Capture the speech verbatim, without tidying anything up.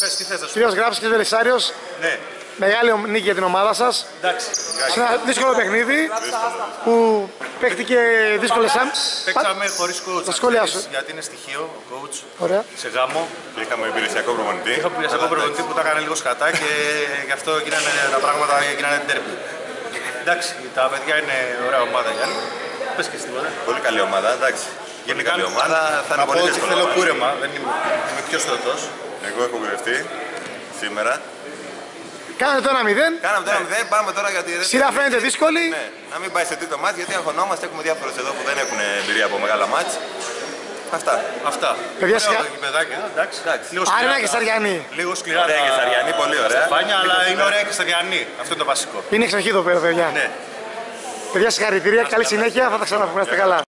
Πες, τι θες να σου Κύριος Γράψης και Βελισσάριος. Ναι. Μεγάλη νίκη για την ομάδα σας. Εντάξει. Σε ένα δύσκολο παιχνίδι που παίχτηκε δύσκολες άμυνες. Παίξαμε χωρίς coach. Τα σχόλιά σου. Γιατί είναι στοιχείο ο coach. Ωραία. Σε γάμο. Και είχαμε υπηρεσιακό προπονητή. Είχαμε υπηρεσιακό προπονητή που τα έκανε λίγο σκατά και γι' αυτό γίνανε τα πράγματα γίνανε ντέρμπι. Εντάξει, τα παιδιά είναι ωραία ομάδα, Γιάννη. Πες και εσύ τίποτα. Πολύ καλή ομάδα, εντάξει. Γενικά καλή ομάδα θα είναι να πολύ πω ότι δύσκολο. θέλω κούρεμα, δεν είμαι, είμαι πιο στρωτός. Εγώ έχω κουρευτεί σήμερα. Κάνετε το ένα μηδέν. Κάναμε τώρα μηδέν, πάμε τώρα γιατί. Σειρά φαίνεται δύσκολη. Ναι, να μην πάει σε τρίτο μάτς γιατί αγχωνόμαστε. Έχουμε διάφορους εδώ που δεν έχουν εμπειρία από μεγάλα μάτς. Αυτά. Αυτά. Παιδιά, Ωραίο σιγά. το γηπεδάκι εδώ, εντάξει. Εντάξει. Λίγο σκληρά Άρινα τα- και Σαριανή. Λίγο σκληρά. Ωραία τα- και Σαριανή, πολύ ωραία. τα στεφάνια, αλλά είναι ωραία και Σαριανή. Αυτό είναι το βασικό. Είναι εξοχή εδώ πέρα, παιδιά. Ναι. Παιδιά, συγχαρητήρια, καλή συνέχεια. Θα τα ξαναπούμε. Να είστε καλά.